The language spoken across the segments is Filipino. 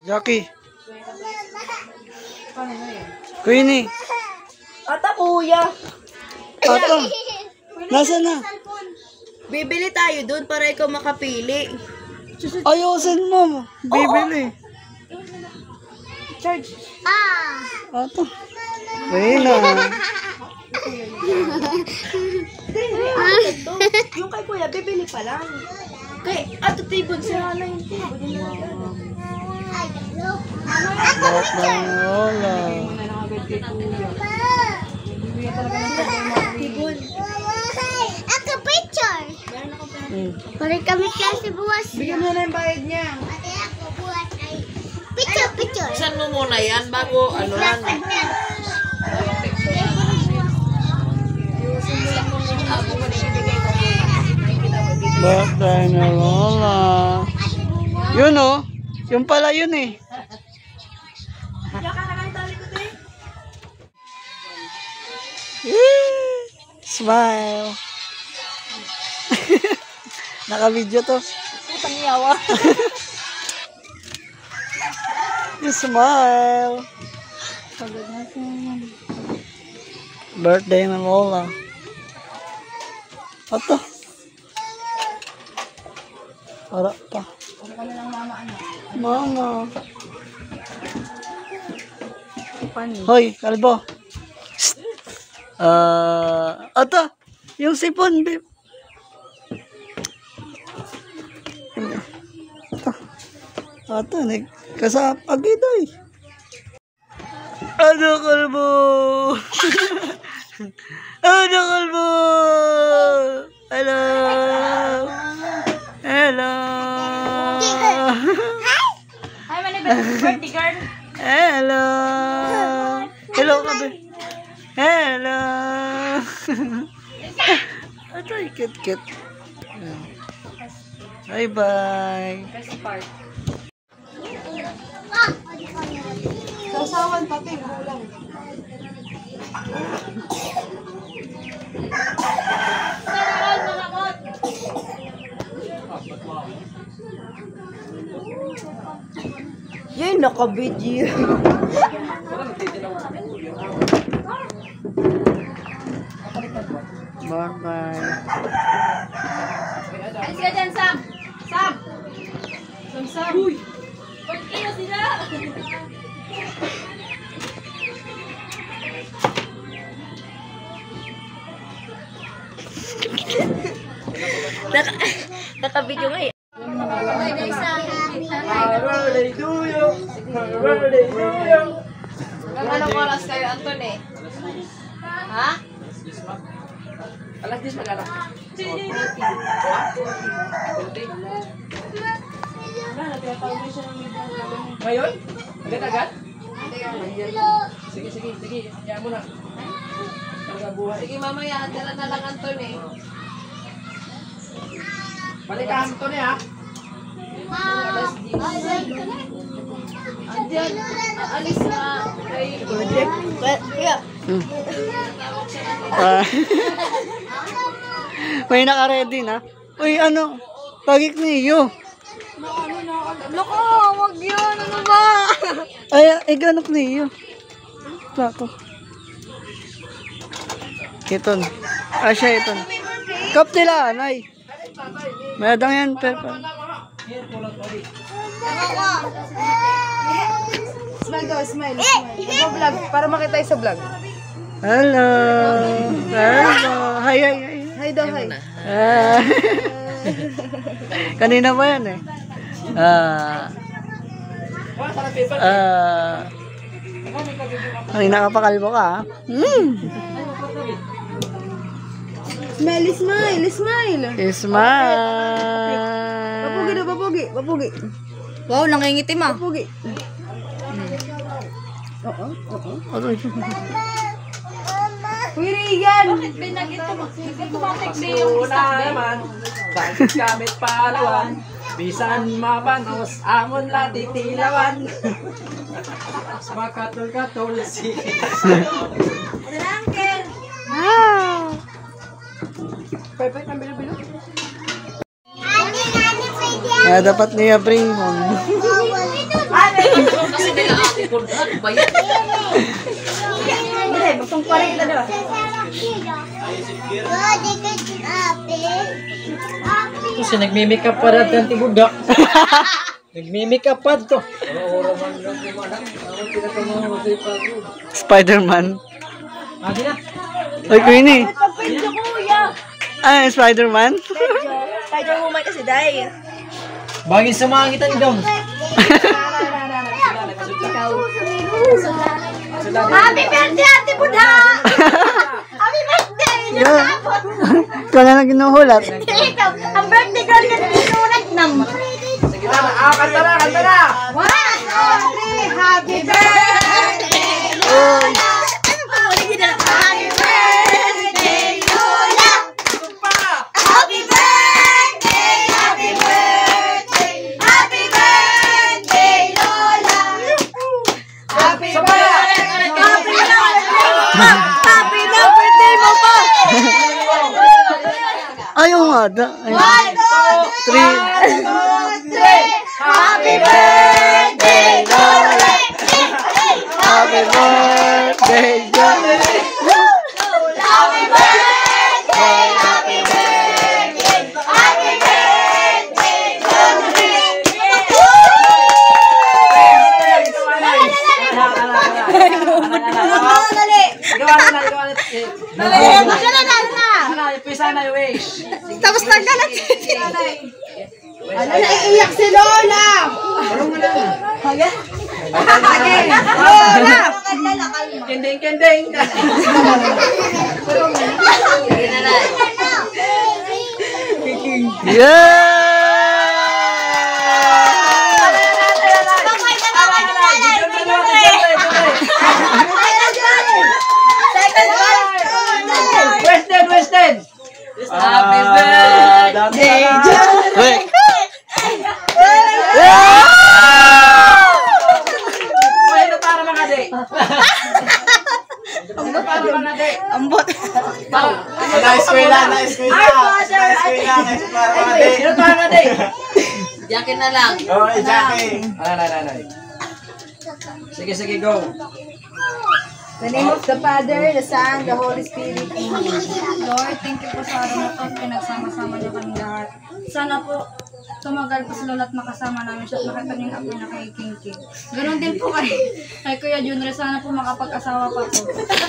Jackie. Queenie. Ata kuya. Ata. Nasaan na? Bibili tayo dun para ikaw makapili. Ayusin mo. Bibili. Charge. Ata. Queenie. Yung kay kuya, bibili pa lang. Kay, ato tibon siya na yung tibon. Bakit na wala? Tibon. Ako picture. Balik kami kasi buwas. Bigyan mo na yung bayad niya. Ate ako buwas ay picture. Saan mo muna yan bago ano yan? Bakit na wala? Yun o. Yung pala yun eh. Smile. Naka-video to. Putang yawa. Smile. Birthday na Lola. Ato. Para pa. Mama. Hoy, kalbo. Ato. Yung sipon, babe. Ato, nagkasapag ito eh. Ano, kalbo? Ano, kalbo? Hello. Hello. Hi, my name is birthday girl. Hello. Hello, kabe. Hello. Ito, kit-kit. Bye-bye. Best part. Sasawan pati, gulang. Yay, naka-video. Bye-bye. Alis ka dyan, Sam! Sam! Sam! Uy! Pag-iyo sila! Naka-video nga eh. Anong oras kayo, Anton eh? Ha? Alas 10 mag-anak. Ngayon? Agad-agad? Sige. Yan mo na. Sige mamaya, dala na lang Anton eh. Balik ka Anton eh ha? Alas 10. Andiyan, alis na kay Project. Kuya. May naka-ready na. Uy, ano? Pagik niyo. Loko, wag yun. Ano ba? Ay, ganap niyo. Ako. Iton. Siya iton. Kap nila, anay. Mayadang yan, pero. Smile daw, smile. Vlog, para makita tayo sa vlog. Hello. Hello. Hi. Hi daw, hi. Kanina ba yan eh? Kanina ka pa kalbo ka ha? Smile. Smile. Papugi daw, papugi. wow, nangingitim ah. Papugi. Uy, Regan! Bakit binagito mo? Automatic na yung naman, bakit gamit palawan, bisan mabanos, amon la titilawan. Makatul-katul, sige. Uncle! Perfect ang bilo-bilo. Dapat niya bring home. likod. Bayad. Hindi, magtungkuarin kita doon. Kasi nagmi-makeup pa rin ang tiguda. Nagmi-makeup pa to. Spider-Man. Adi na. Ay, Queenie. Pagpinto kuya. Ah, Spider-Man? Spider-Woman kasi dahil. Bagay sa mga kita idong. Happy birthday, Ate Budha! Happy birthday! Ikaw na lang ginuhulat. Ikaw, ang birthday girl ka sinulat nam. Sige na, kanta na, kanta na. 1, 2, 3, happy birthday, Lola! Happy birthday, Lola! Happy birthday, happy birthday, happy birthday, Lola! Happy birthday, happy birthday mo pa! Ayaw nga. Ay, 1, 2, 3, happy birthday, Lola! Happy birthday, Johnny. Happy birthday, happy birthday, happy birthday, tapos nagkalat naiiyak si Lola. Lola! Kending. Western. Happy birthday, Wait. Uy, ito para mga de. Ito para mga de. Ambot. Na-eskwela. Ito para mga de. Yakin na lang. Oo, Jackie. Sige, go. In the name of the Father, the Son, the Holy Spirit. Lord, thank you po sa araw na ito at pinagsama-sama niyo kami lahat. Sana po tumagal po si Lola at makasama namin siya at makita niyo yung apo niya kay King. Ganon din po kay Kuya Junre. Sana po makapag-asawa pa po.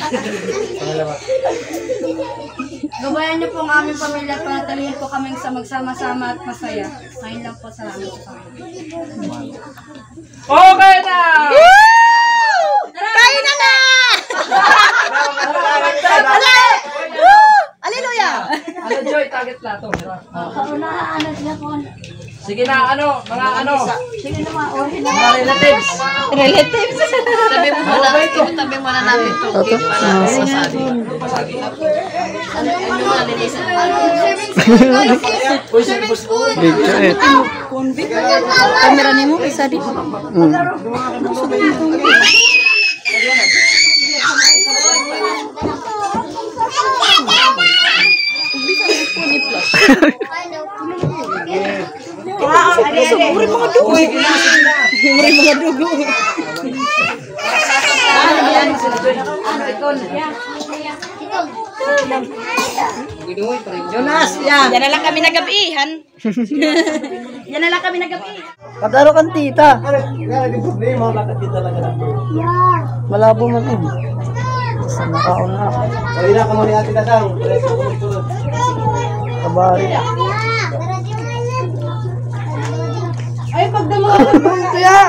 Gabayan niyo po ang aming pamilya at panatalihin po kaming sa magsama-sama at masaya. Ngayon lang po sa amin. Okay na! Kain na na! Hallelujah! Ano, Joy? Target plato. Kaunahan sila po. Sige na, mga Sige na mga mga relatives. Tabi mo na natin ito. Para masasabi. Ano yung nalinisan? Uy, sige po. Kamera ni mo, isa di. Sumuri mga dugo. Sumuri mga dugo. Jonas, yan. Yan na lang kami nagabihan. Yan na lang kami nagabihan. Kadaro kang tita. Malabo man eh. Basta nakaon na ako. Kabari. Ay, pagdamahan mo kaya.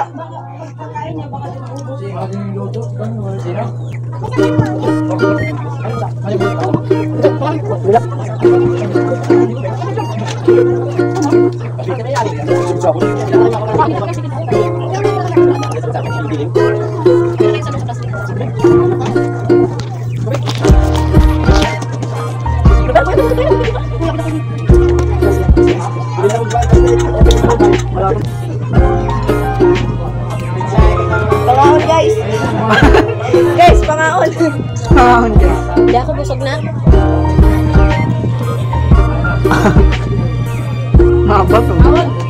Pangaon guys. Guys, pangaon. Pangaon guys. Hindi ako busog na. Mabot.